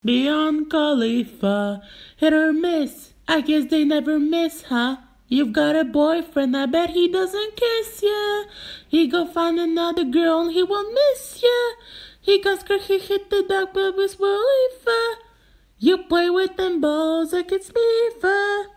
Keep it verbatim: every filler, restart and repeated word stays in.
Beyond Khalifa, hit or miss, I guess they never miss, huh? You've got a boyfriend, I bet he doesn't kiss ya. He go find another girl and he will miss ya. He got scared, he hit the dog, but Wiz Khalifa. You play with them balls like it's FIFA.